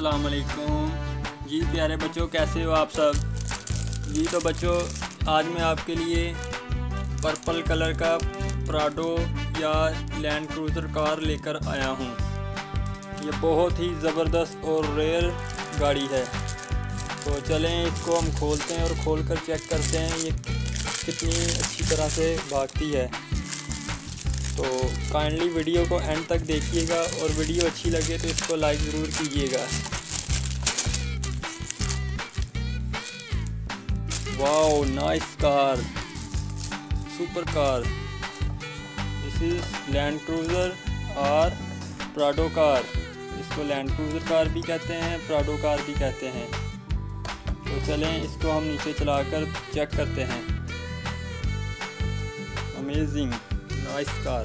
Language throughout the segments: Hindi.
अस्सलाम वालेकुम जी प्यारे बच्चों, कैसे हो आप सब। जी तो बच्चों, आज मैं आपके लिए पर्पल कलर का प्राडो या लैंड क्रूज़र कार लेकर आया हूँ। ये बहुत ही ज़बरदस्त और रेयर गाड़ी है। तो चलें इसको हम खोलते हैं और खोलकर चेक करते हैं ये कितनी अच्छी तरह से भागती है। तो काइंडली वीडियो को एंड तक देखिएगा और वीडियो अच्छी लगे तो इसको लाइक ज़रूर कीजिएगा। Wow, nice car, super car. This is Land Cruiser और प्राडो कार। इसको लैंड क्रूज़र कार भी कहते हैं, प्राडो कार भी कहते हैं। तो चलें इसको हम नीचे चलाकर चेक करते हैं। Amazing, nice car.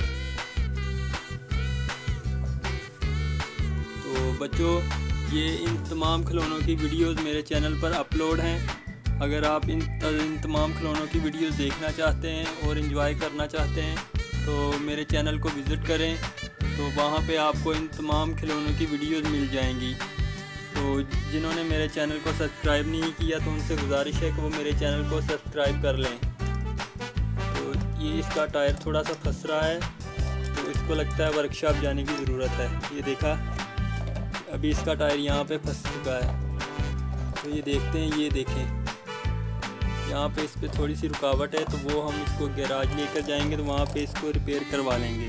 तो बच्चों, ये इन तमाम खिलौनों की वीडियोस मेरे चैनल पर अपलोड हैं। अगर आप इन तमाम खिलौनों की वीडियोस देखना चाहते हैं और एंजॉय करना चाहते हैं तो मेरे चैनल को विज़िट करें। तो वहाँ पे आपको इन तमाम खिलौनों की वीडियोस मिल जाएंगी। तो जिन्होंने मेरे चैनल को सब्सक्राइब नहीं किया तो उनसे गुजारिश है कि वो मेरे चैनल को सब्सक्राइब कर लें। तो ये इसका टायर थोड़ा सा फंस रहा है, तो इसको लगता है वर्कशॉप जाने की ज़रूरत है। ये देखा, अभी इसका टायर यहाँ पे फंस चुका है। तो ये देखते हैं, ये देखें यहाँ पे इस पे थोड़ी सी रुकावट है, तो वो हम इसको गैराज लेकर जाएंगे तो वहाँ पे इसको रिपेयर करवा लेंगे।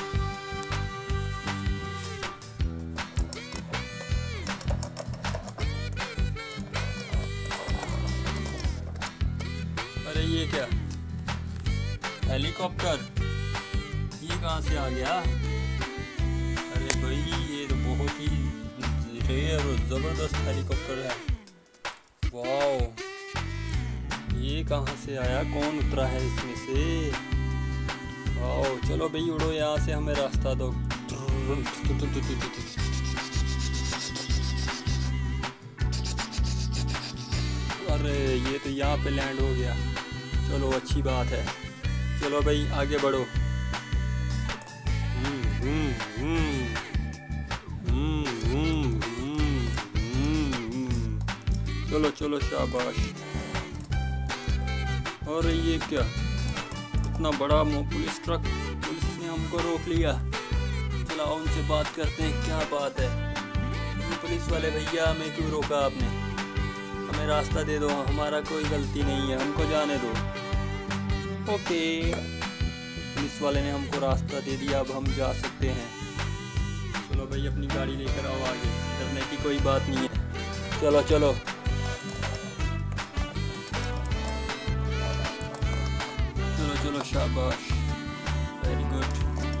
अरे ये क्या, हेलीकॉप्टर, ये कहाँ से आ गया। अरे भाई, ये तो बहुत ही रेयर और ज़बरदस्त हेलीकॉप्टर है। वाओ, ये कहाँ से आया, कौन उतरा है इसमें से। वाओ, चलो भाई उड़ो यहाँ से, हमें रास्ता दो। अरे ये तो यहाँ पे लैंड हो गया, चलो अच्छी बात है। चलो भाई आगे बढ़ो। चलो चलो, शाबाश। और ये क्या, इतना बड़ा पुलिस ट्रक, पुलिस ने हमको रोक लिया। चलो उनसे बात करते हैं, क्या बात है। पुलिस वाले भैया, हमें क्यों रोका आपने, हमें रास्ता दे दो, हमारा कोई गलती नहीं है, हमको जाने दो। ओके, पुलिस वाले ने हमको रास्ता दे दिया, अब हम जा सकते हैं। चलो भाई अपनी गाड़ी लेकर आओ आगे, डरने की कोई बात नहीं है। चलो चलो, चलो चलो, शाबाश, वेरी गुड।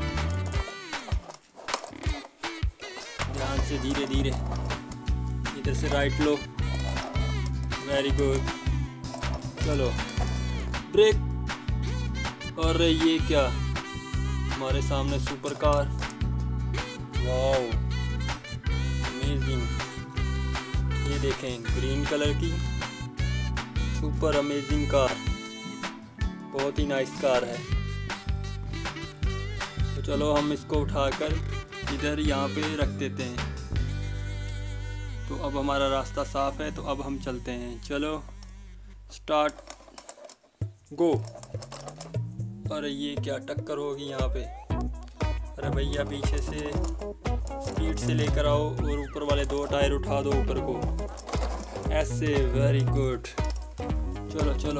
ध्यान से, धीरे धीरे, इधर से राइट लो, वेरी गुड। चलो, ब्रेक। और ये क्या, हमारे सामने सुपर कार। Wow, amazing. ये देखें, ग्रीन कलर की सुपर अमेजिंग कार, बहुत ही नाइस कार है। तो चलो हम इसको उठाकर इधर यहाँ पे रख देते हैं। तो अब हमारा रास्ता साफ है, तो अब हम चलते हैं। चलो स्टार्ट, गो। अरे ये क्या, टक्कर होगी यहाँ पे। अरे भैया पीछे से स्पीड से लेकर आओ और ऊपर वाले दो टायर उठा दो ऊपर को, ऐसे, वेरी गुड। चलो चलो।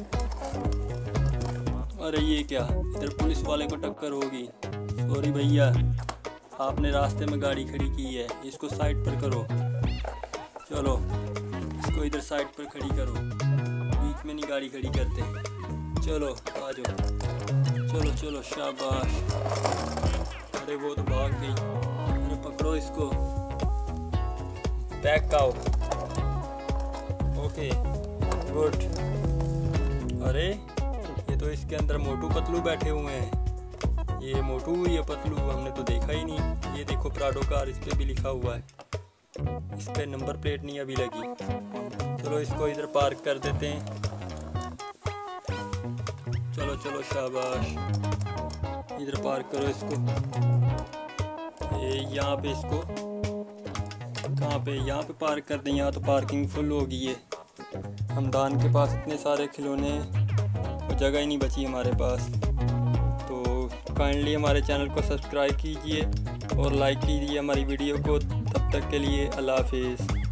अरे ये क्या, इधर पुलिस वाले को टक्कर होगी। सॉरी भैया, आपने रास्ते में गाड़ी खड़ी की है, इसको साइड पर करो। चलो इसको इधर साइड पर खड़ी करो, बीच में नहीं गाड़ी खड़ी करते। चलो आ जाओ, चलो चलो, शाबाश। अरे वो तो भाग गई, अरे पकड़ो इसको, बैक आओ। Okay, good. अरे ये तो इसके अंदर मोटू पतलू बैठे हुए हैं। ये मोटू, ये पतलू, हमने तो देखा ही नहीं। ये देखो प्राडो कार, इस पे भी लिखा हुआ है, इस पे नंबर प्लेट नहीं अभी लगी। चलो इसको इधर पार्क कर देते हैं। चलो चलो, शाबाश, इधर पार्क करो इसको। ये यहाँ पे इसको कहाँ पे, यहाँ पे पार्क कर दें। यहाँ तो पार्किंग फुल हो गई है। हमदान के पास इतने सारे खिलौने, और जगह ही नहीं बची हमारे पास। तो काइंडली हमारे चैनल को सब्सक्राइब कीजिए और लाइक कीजिए हमारी वीडियो को। तब तक के लिए अल्लाह हाफिज़।